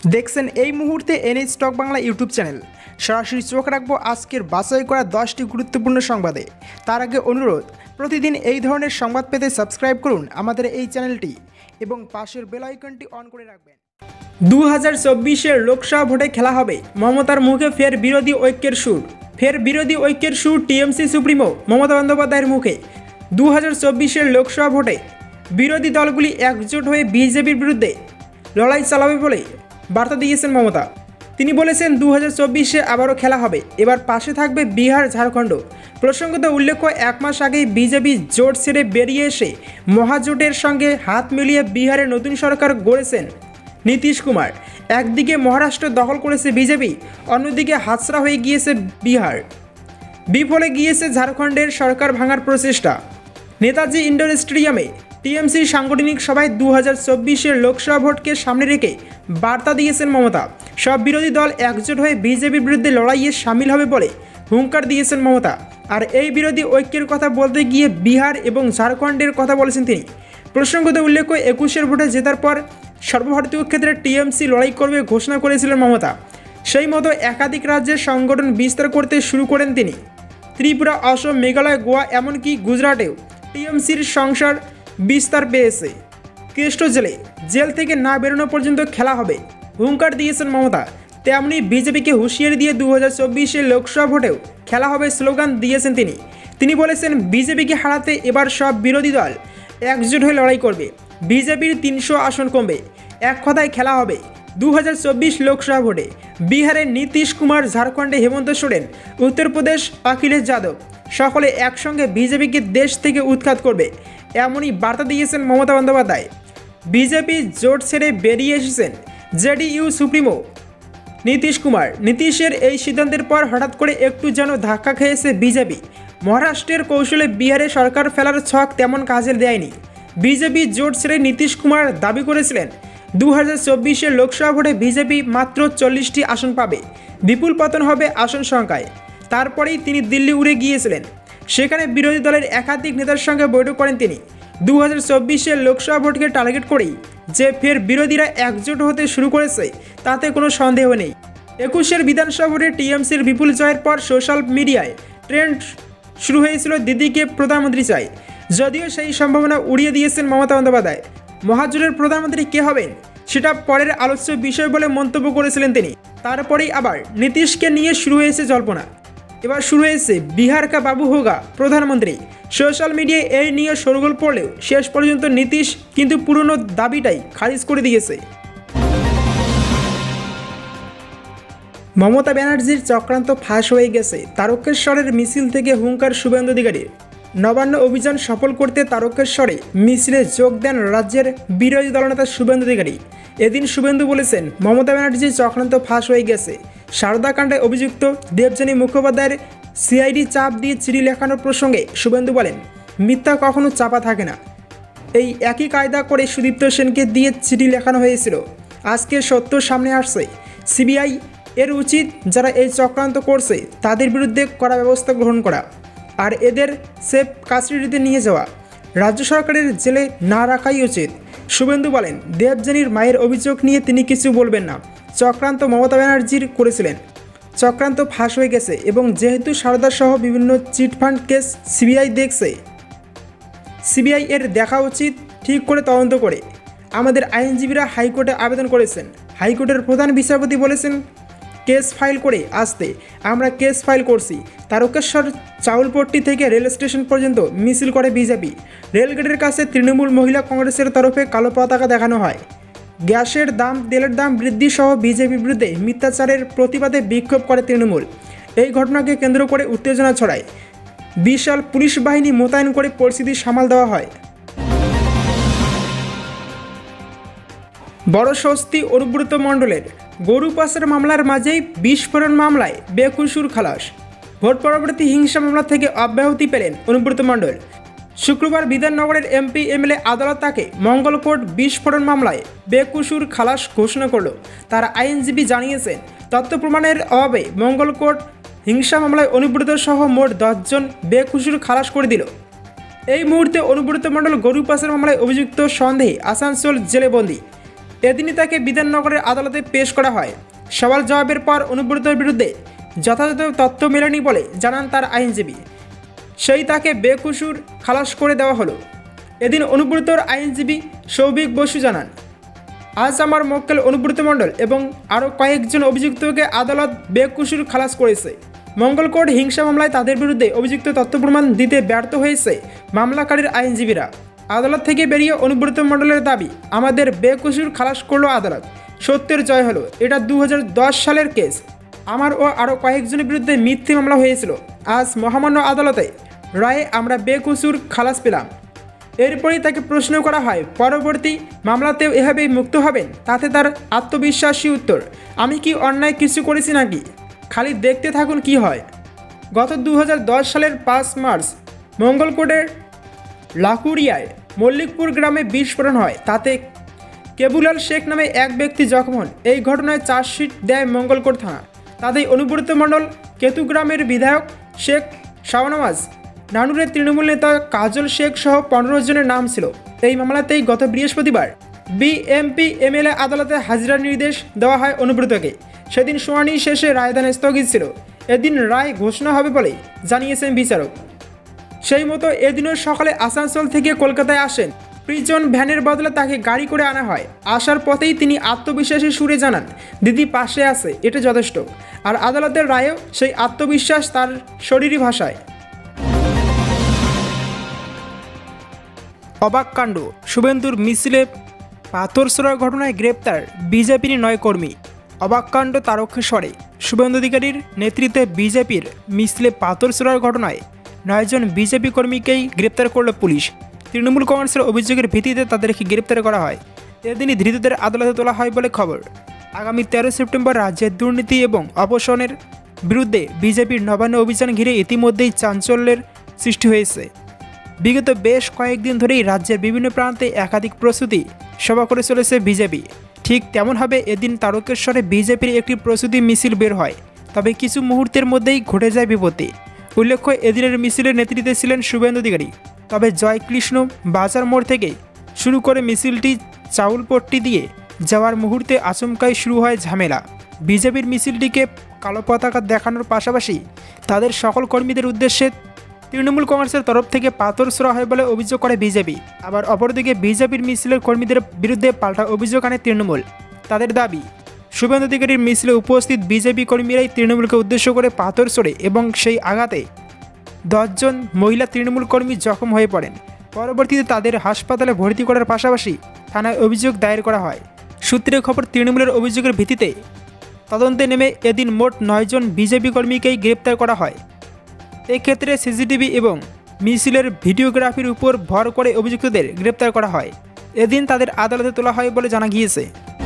দেখছেন এই মুহূর্তে NA stock Bangla YouTube channel. সরাসরি চোখ রাখবো আজকের বাছাই করা 10টি গুরুত্বপূর্ণ সংবাদে। তার আগে অনুরোধ, প্রতিদিন এই ধরনের সংবাদ পেতে সাবস্ক্রাইব করুন আমাদের এই চ্যানেলটি এবং পাশের বেল আইকনটি অন করে রাখবেন। 2024-এর লোকসভা ভোটে খেলা হবে, মমতার মুখে ফের বিরোধী ঐক্যের সুর। ফের বিরোধী ঐক্যের সুর টিএমসি সুপ্রিমো মমতা বন্দ্যোপাধ্যায়ের মুখে। 2024-এর লোকসভা ভোটে বিরোধী দলগুলি একজোট হয়ে বিজেপির বিরুদ্ধে লড়াই চালাবে বলে বার্তা দিয়েছেন মমতা। তিনি বলেছেন 2024-এ আবারও খেলা হবে, এবার পাশে থাকবে বিহার, ঝাড়খণ্ড। প্রসঙ্গত উল্লেখ্য, এক মাস আগেই বিজেপি জোট ছেড়ে বেরিয়ে এসে মহাজোটের সঙ্গে হাত মিলিয়ে বিহারে নতুন সরকার গড়েছেন নীতিশ কুমার। একদিকে মহারাষ্ট্র দখল করেছে বিজেপি, অন্যদিকে হাতছাড়া হয়ে গিয়েছে বিহার। বিফলে গিয়েছে ঝাড়খণ্ডের সরকার ভাঙার প্রচেষ্টা। নেতাজি ইন্ডোর স্টেডিয়ামে টিএমসির সাংগঠনিক সভায় 2024-এর লোকসভা ভোটকে সামনে রেখে বার্তা দিয়েছেন মমতা। সব বিরোধী দল একজোট হয়ে বিজেপির বিরুদ্ধে লড়াইয়ে সামিল হবে বলে হুঙ্কার দিয়েছেন মমতা। আর এই বিরোধী ঐক্যের কথা বলতে গিয়ে বিহার এবং ঝাড়খণ্ডের কথা বলেছেন তিনি। প্রসঙ্গত উল্লেখ্য, 21-এর ভোটে জেতার পর সর্বভারতীয় ক্ষেত্রে টিএমসি লড়াই করবে ঘোষণা করেছিলেন মমতা। সেই মতো একাধিক রাজ্যের সংগঠন বিস্তার করতে শুরু করেন তিনি। ত্রিপুরা, অসম, মেঘালয়, গোয়া, এমনকি গুজরাটেও টিএমসির সংসার বিস্তার পেয়েছে। কেষ্ট জেল থেকে না বেরোনো পর্যন্ত খেলা হবে হুঙ্কার দিয়েছেন মমতা। তেমনি বিজেপিকে হুঁশিয়ারি দিয়ে 2024-এর লোকসভা ভোটেও খেলা হবে স্লোগান দিয়েছেন তিনি। তিনি বলেছেন, বিজেপিকে হারাতে এবার সব বিরোধী দল একজোট হয়ে লড়াই করবে। বিজেপির 300 আসন কমবে। এক কথায় খেলা হবে 2024 লোকসভা ভোটে। বিহারে নীতিশ কুমার, ঝাড়খণ্ডে হেমন্ত সোরেন, উত্তরপ্রদেশ অখিলেশ যাদব, সকলে একসঙ্গে বিজেপিকে দেশ থেকে উৎখাত করবে, এমনই বার্তা দিয়েছেন মমতা বন্দ্যোপাধ্যায়। বিজেপি জোট ছেড়ে বেরিয়ে এসেছেন জেডিইউ সুপ্রিমো নীতিশ কুমার। নীতিশের এই সিদ্ধান্তের পর হঠাৎ করে একটু যেন ধাক্কা খেয়েছে বিজেপি। মহারাষ্ট্রের কৌশলে বিহারে সরকার ফেলার ছক তেমন কাজে দেয়নি। বিজেপি জোট ছেড়ে নীতিশ কুমার দাবি করেছিলেন 2024-এর লোকসভা ভোটে বিজেপি মাত্র 40টি আসন পাবে, বিপুল পতন হবে আসন সংখ্যায়। তারপরেই তিনি দিল্লি উড়ে গিয়েছিলেন। সেখানে বিরোধী দলের একাধিক নেতার সঙ্গে বৈঠক করেন তিনি। 2024-এর লোকসভা ভোটকে টার্গেট করেই যে ফের বিরোধীরা একজোট হতে শুরু করেছে তাতে কোনো সন্দেহ নেই। 21-এর বিধানসভা ভোটে টিএমসির বিপুল জয়ের পর সোশ্যাল মিডিয়ায় ট্রেন্ড শুরু হয়েছিল দিদিকে প্রধানমন্ত্রী চাই। যদিও সেই সম্ভাবনা উড়িয়ে দিয়েছেন মমতা বন্দ্যোপাধ্যায়। মহাজোটের প্রধানমন্ত্রী কে হবেন সেটা পরের আলোচ্য বিষয় বলে মন্তব্য করেছিলেন তিনি। তারপরেই আবার নীতিশকে নিয়ে শুরু হয়েছে জল্পনা। এবার শুরু হয়েছে বিহার কা বাবু হোগা প্রধানমন্ত্রী। সোশ্যাল মিডিয়ায় এই নিয়ে শোরগোল পড়লেও শেষ পর্যন্ত নীতিশ কিন্তু পুরনো দাবিটাই খারিজ করে দিয়েছে। মমতা ব্যানার্জির চক্রান্ত ফাঁস হয়ে গেছে। তারকেশ্বরের মিছিল থেকে হুঙ্কার শুভেন্দু অধিকারী। নবান্ন অভিযান সফল করতে তারকেশ্বরে মিছিলে যোগ দেন রাজ্যের বিরোধী দলনেতা শুভেন্দু অধিকারী। এদিন শুভেন্দু বলেছেন, মমতা ব্যানার্জির চক্রান্ত ফাঁস হয়ে গেছে। সারদা কাণ্ডে অভিযুক্ত দেবযানী মুখোপাধ্যায়ের সিআইডি চাপ দিয়ে চিঠি লেখানোর প্রসঙ্গে শুভেন্দু বলেন, মিথ্যা কখনো চাপা থাকে না। এই একই কায়দা করে সুদীপ্ত সেনকে দিয়ে চিঠি লেখানো হয়েছিল। আজকে সত্য সামনে আসছে। সিবিআই এর উচিত যারা এই চক্রান্ত করছে তাদের বিরুদ্ধে কড়া ব্যবস্থা গ্রহণ করা আর এদের সেফ কাস্টডিতে নিয়ে যাওয়া। রাজ্য সরকারের জেলে না রাখাই উচিত। শুভেন্দু বলেন, দেবযানীর মায়ের অভিযোগ নিয়ে তিনি কিছু বলবেন না। চক্রান্ত মমতা ব্যানার্জির করেছিলেন। চক্রান্ত ফাঁস হয়ে গেছে এবং যেহেতু সারদা সহ বিভিন্ন চিটফান্ড কেস সিবিআই দেখছে, সিবিআই এর দেখা উচিত ঠিক করে তদন্ত করে। আমাদের আইনজীবীরা হাইকোর্টে আবেদন করেছেন। হাইকোর্টের প্রধান বিচারপতি বলেছেন কেস ফাইল করে আসতে। আমরা কেস ফাইল করছি। তারকেশ্বর চাউলপট্টি থেকে রেল স্টেশন পর্যন্ত মিছিল করে বিজেপি। রেলগেটের কাছে তৃণমূল মহিলা কংগ্রেসের তরফে কালো পতাকা দেখানো হয়। গ্যাসের দাম, তেলের দাম বৃদ্ধি সহ বিজেপির বিরুদ্ধে মিথ্যাচারের প্রতিবাদে বিক্ষোভ করে তৃণমূল। এই ঘটনাকে কেন্দ্র করে উত্তেজনা ছড়ায়। বিশাল পুলিশ বাহিনী মোতায়েন করে পরিস্থিতি সামাল দেওয়া হয়। বড় স্বস্তি অনুব্রত মণ্ডলের। গরু পাচার মামলার মাঝেই বিস্ফোরণ মামলায় বেকসুর খালাস। ভোট পরবর্তী হিংসা মামলা থেকে অব্যাহতি পেলেন অনুব্রত মণ্ডল। শুক্রবার বিধাননগরের এমপি এমএলএ আদালত তাকে মঙ্গলকোট বিস্ফোরণ মামলায় বেকসুর খালাস ঘোষণা করল। তার আইনজীবী জানিয়েছেন, তথ্য প্রমাণের অভাবে মঙ্গলকোট হিংসা মামলায় অনুব্রত সহ মোট 10 জন বেকসুর খালাস করে দিল। এই মুহূর্তে অনুব্রত মণ্ডল গরু পাচার মামলায় অভিযুক্ত সন্দেহে আসানসোল জেলে বন্দী। এদিনই তাকে বিধাননগরের আদালতে পেশ করা হয়। সওয়াল জবাবের পর অনুব্রতর বিরুদ্ধে যথাযথ তথ্য মেলেনি বলে জানান তার আইনজীবী। সেই তাকে বেকসুর খালাস করে দেওয়া হলো। এদিন অনুব্রতর আইনজীবী সৌভিক বসু জানান, আজ আমার মক্কেল অনুব্রত মণ্ডল এবং আরও কয়েকজন অভিযুক্তকে আদালত বেকসুর খালাস করেছে। মঙ্গলকোট হিংসা মামলায় তাদের বিরুদ্ধে অভিযুক্ত তথ্য প্রমাণ দিতে ব্যর্থ হয়েছে মামলাকারীর আইনজীবীরা। আদালত থেকে বেরিয়ে অনুব্রত মণ্ডলের দাবি, আমাদের বেকসুর খালাস করলো আদালত, সত্যের জয় হলো। এটা 2010 সালের কেস। আমার ও আরও কয়েকজনের বিরুদ্ধে মিথ্যে মামলা হয়েছিল। আজ মহামান্য আদালতে রায়ে আমরা বেকসুর খালাস পেলাম। এরপরই তাকে প্রশ্ন করা হয়, পরবর্তী মামলাতেও এভাবেই মুক্ত হবেন? তাতে তার আত্মবিশ্বাসী উত্তর, আমি কি অন্যায় কিছু করেছি নাকি? খালি দেখতে থাকুন কি হয়। গত 2010 সালের 5 মার্চ মঙ্গলকোটের লাকুরিয়ায় মল্লিকপুর গ্রামে বিস্ফোরণ হয়। তাতে কেবুলাল শেখ নামে এক ব্যক্তি জখম হন। এই ঘটনায় চার্জশিট দেয় মঙ্গলকোট থানা। তাতেই অনুব্রত মণ্ডল, কেতু গ্রামের বিধায়ক শেখ শাহনওয়াজ, নানুরের তৃণমূল নেতা কাজল শেখ সহ 15 জনের নাম ছিল। এই মামলাতেই গত বৃহস্পতিবার বিএমপি এমএলএ আদালতে হাজিরার নির্দেশ দেওয়া হয় অনুব্রতকে। সেদিন শুনানি শেষে রায়দান স্থগিত ছিল। এদিন রায় ঘোষণা হবে বলে জানিয়েছেন বিচারক। সেই মতো এদিনও সকালে আসানসোল থেকে কলকাতায় আসেন। প্রিজন ভ্যানের বদলে তাকে গাড়ি করে আনা হয়। আসার পথেই তিনি আত্মবিশ্বাসী সুরে জানান, দিদি পাশে আছে, এটা যথেষ্ট। আর আদালতের রায়েও সেই আত্মবিশ্বাস তার শরীরী ভাষায়। অবাক কাণ্ড, শুভেন্দুর মিছিলে পাথর ছোড়ার ঘটনায় গ্রেপ্তার বিজেপির 9 কর্মী। অবাক কাণ্ড তারকেশ্বরে শুভেন্দু অধিকারীর নেতৃত্বে বিজেপির মিছিলে পাথর ছোড়ার ঘটনায় 9 জন বিজেপি কর্মীকেই গ্রেপ্তার করল পুলিশ। তৃণমূল কংগ্রেসের অভিযোগের ভিত্তিতে তাদেরকে গ্রেপ্তার করা হয়। এদিনই ধৃতদের আদালতে তোলা হয় বলে খবর। আগামী 13 সেপ্টেম্বর রাজ্যের দুর্নীতি এবং অপসারণের বিরুদ্ধে বিজেপির নবান্ন অভিযান ঘিরে ইতিমধ্যেই চাঞ্চল্যের সৃষ্টি হয়েছে। বিগত বেশ কয়েকদিন ধরেই রাজ্যের বিভিন্ন প্রান্তে একাধিক প্রস্তুতি সভা করে চলেছে বিজেপি। ঠিক তেমনভাবে এদিন তারকেশ্বরে বিজেপির একটি প্রস্তুতি মিছিল বের হয়। তবে কিছু মুহূর্তের মধ্যেই ঘটে যায় বিপত্তি। উল্লেখ্য, এদিনের মিছিলের নেতৃত্বে ছিলেন শুভেন্দু অধিকারী। তবে জয়কৃষ্ণ বাজার মোড় থেকে শুরু করে মিছিলটি চাউলপট্টি দিয়ে যাওয়ার মুহূর্তে আচমকাই শুরু হয় ঝামেলা। বিজেপির মিছিলটিকে কালো পতাকা দেখানোর পাশাপাশি তাদের সকল কর্মীদের উদ্দেশ্যে তৃণমূল কংগ্রেসের তরফ থেকে পাথর ছোড়া হয় বলে অভিযোগ করে বিজেপি। আবার অপরদিকে বিজেপির মিছিলের কর্মীদের বিরুদ্ধে পাল্টা অভিযোগ আনে তৃণমূল। তাদের দাবি, শুভেন্দু অধিকারীর মিছিলে উপস্থিত বিজেপি কর্মীরাই তৃণমূলকে উদ্দেশ্য করে পাথর ছোড়ে এবং সেই আঘাতে 10 জন মহিলা তৃণমূল কর্মী জখম হয়ে পড়েন। পরবর্তীতে তাদের হাসপাতালে ভর্তি করার পাশাপাশি থানায় অভিযোগ দায়ের করা হয়। সূত্রের খবর, তৃণমূলের অভিযোগের ভিত্তিতে তদন্তে নেমে এদিন মোট 9 জন বিজেপি কর্মীকেই গ্রেপ্তার করা হয়। এক্ষেত্রে সিসিটিভি এবং মিছিলের ভিডিওগ্রাফির উপর ভর করে অভিযুক্তদের গ্রেপ্তার করা হয়। এদিন তাদের আদালতে তোলা হয় বলে জানা গিয়েছে।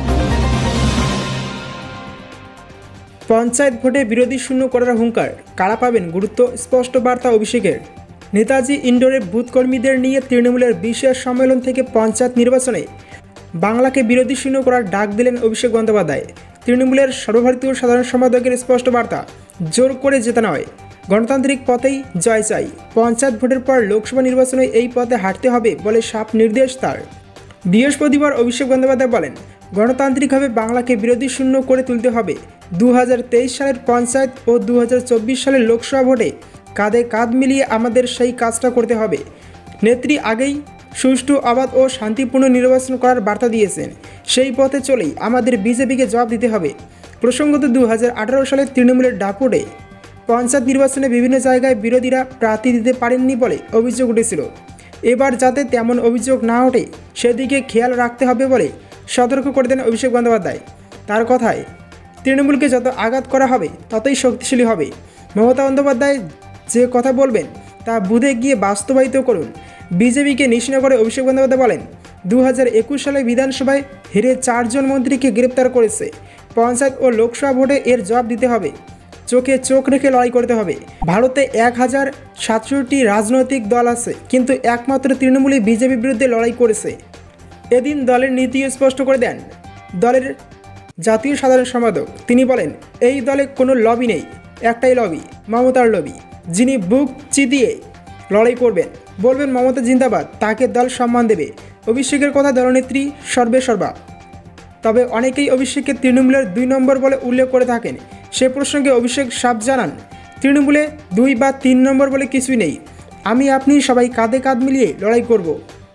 পঞ্চায়েত ভোটে বিরোধী শূন্য করার হুঙ্কার, কারা পাবেন গুরুত্ব, স্পষ্ট বার্তা অভিষেকের। নেতাজি ইন্ডোরে বুথ কর্মীদের নিয়ে তৃণমূলের বিশেষ সম্মেলন থেকে পঞ্চায়েত নির্বাচনে বাংলাকে বিরোধী শূন্য করার ডাক দিলেন অভিষেক বন্দ্যোপাধ্যায়। তৃণমূলের সর্বভারতীয় সাধারণ সম্পাদকের স্পষ্ট বার্তা, জোর করে জেতা নয়, গণতান্ত্রিক পথেই জয় চাই। পঞ্চায়েত ভোটের পর লোকসভা নির্বাচনে এই পথে হাঁটতে হবে বলে সাফ নির্দেশ তার। বৃহস্পতিবার অভিষেক বন্দ্যোপাধ্যায় বলেন, গণতান্ত্রিকভাবে বাংলাকে বিরোধী শূন্য করে তুলতে হবে। 2023 সালের পঞ্চায়েত ও 2024 সালের লোকসভা ভোটে কাঁধে কাঁধ মিলিয়ে আমাদের সেই কাজটা করতে হবে। নেত্রী আগেই সুষ্ঠু, অবাধ ও শান্তিপূর্ণ নির্বাচন করার বার্তা দিয়েছেন। সেই পথে চলেই আমাদের বিজেপিকে জবাব দিতে হবে। প্রসঙ্গত 2018 সালে তৃণমূলের দাপুটে পঞ্চায়েত নির্বাচনে বিভিন্ন জায়গায় বিরোধীরা প্রার্থী দিতে পারেননি বলে অভিযোগ উঠেছিল। এবার যাতে তেমন অভিযোগ না ওঠে সেদিকে খেয়াল রাখতে হবে বলে সতর্ক করে দেন অভিষেক বন্দ্যোপাধ্যায়। তার কথায়, তৃণমূলকে যত আঘাত করা হবে ততই শক্তিশালী হবে। মমতা বন্দ্যোপাধ্যায় যে কথা বলবেন তা বুথে গিয়ে বাস্তবায়িত করুন। বিজেপিকে নিশানা করে অভিষেক বন্দ্যোপাধ্যায় বলেন, 2021 সালে বিধানসভায় হেরে 4 জন মন্ত্রীকে গ্রেপ্তার করেছে। পঞ্চায়েত ও লোকসভা ভোটে এর জবাব দিতে হবে। চোখে চোখ রেখে লড়াই করতে হবে। ভারতে 1067টি রাজনৈতিক দল আছে, কিন্তু একমাত্র তৃণমূলই বিজেপির বিরুদ্ধে লড়াই করেছে। এদিন দলের নীতি স্পষ্ট করে দেন দলের জাতীয় সাধারণ সম্পাদক। তিনি বলেন, এই দলে কোনো লবি নেই, একটাই লবি, মমতার লবি। যিনি বুক চিতিয়ে লড়াই করবেন, বলবেন মমতা জিন্দাবাদ, তাকে দল সম্মান দেবে। অভিষেকের কথা দলনেত্রী সর্বেসর্বা। তবে অনেকেই অভিষেককে তৃণমূলের 2 নম্বর বলে উল্লেখ করে থাকেন। সে প্রসঙ্গে অভিষেক সাফ জানান, তৃণমূলে 2 বা 3 নম্বর বলে কিছুই নেই, আমি আপনি সবাই কাঁধে কাঁধ মিলিয়ে লড়াই করব।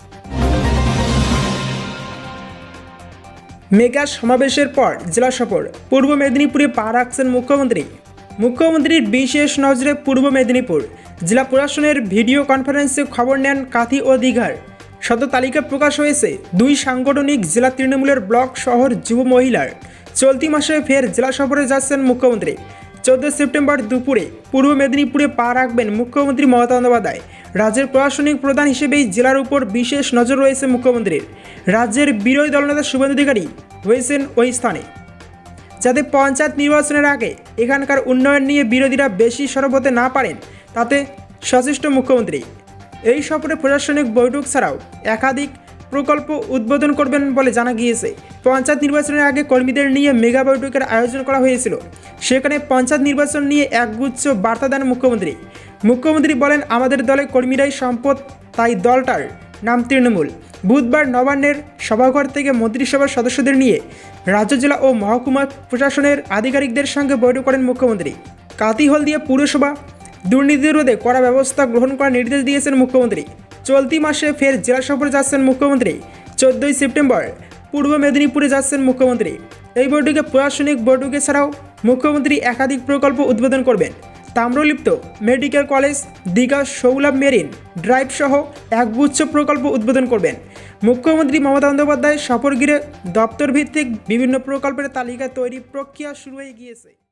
মেগা সমাবেশের পর জেলা সফর, পূর্ব মেদিনীপুরে পা রাখছেন মুখ্যমন্ত্রী। মুখ্যমন্ত্রীর বিশেষ নজরে পূর্ব মেদিনীপুর জেলা প্রশাসনের ভিডিও কনফারেন্সে খবর নেন কাঁথি ও দীঘার। শত তালিকা প্রকাশ হয়েছে 2 সাংগঠনিক জেলা তৃণমূলের ব্লক শহর যুব মহিলার। চলতি মাসে ফের জেলা সফরে যাচ্ছেন মুখ্যমন্ত্রী। 14 সেপ্টেম্বর দুপুরে পূর্ব মেদিনীপুরে পা রাখবেন মুখ্যমন্ত্রী মমতা বন্দ্যোপাধ্যায়। রাজ্যের প্রশাসনিক প্রধান হিসেবেই জেলার উপর বিশেষ নজর রয়েছে মুখ্যমন্ত্রীর। রাজ্যের বিরোধী দলনেতা শুভেন্দু অধিকারী হয়েছেন ওই স্থানে, যাতে পঞ্চায়েত নির্বাচনের আগে এখানকার উন্নয়ন নিয়ে বিরোধীরা বেশি সরব হতে না পারেন, তাতে সচেষ্ট মুখ্যমন্ত্রী। এই সফরে প্রশাসনিক বৈঠক ছাড়াও একাধিক প্রকল্প উদ্বোধন করবেন বলে জানা গিয়েছে। পঞ্চায়েত নির্বাচনের আগে কর্মীদের নিয়ে মেগা বৈঠকের আয়োজন করা হয়েছিল। সেখানে পঞ্চায়েত নির্বাচন নিয়ে একগুচ্ছ বার্তা দেন মুখ্যমন্ত্রী। মুখ্যমন্ত্রী বলেন, আমাদের দলে কর্মীরাই সম্পদ, তাই দলটার নাম তৃণমূল। বুধবার নবান্নের সভাঘর থেকে মন্ত্রিসভার সদস্যদের নিয়ে রাজ্য, জেলা ও মহকুমা প্রশাসনের আধিকারিকদের সঙ্গে বৈঠক করেন মুখ্যমন্ত্রী। কাঁথি হলদিয়া পুরসভা দুর্নীতি রোধে কড়া ব্যবস্থা গ্রহণ করার নির্দেশ দিয়েছেন মুখ্যমন্ত্রী। চলতি মাসে ফের জেলা সফরে যাচ্ছেন মুখ্যমন্ত্রী। 14 সেপ্টেম্বর পূর্ব মেদিনীপুরে যাচ্ছেন মুখ্যমন্ত্রী। এই বৈঠকে প্রশাসনিক বৈঠকে ছাড়াও মুখ্যমন্ত্রী একাধিক প্রকল্প উদ্বোধন করবেন। তাম্রলিপ্ত মেডিকেল কলেজ, দীঘা সৌলভ মেরিন ড্রাইভ সহ একগুচ্ছ প্রকল্প উদ্বোধন করবেন। মুখ্যমন্ত্রী মমতা বন্দ্যোপাধ্যায় সফর ঘিরে দপ্তর ভিত্তিক বিভিন্ন প্রকল্পের তালিকা তৈরি প্রক্রিয়া শুরু হয়ে গিয়েছে।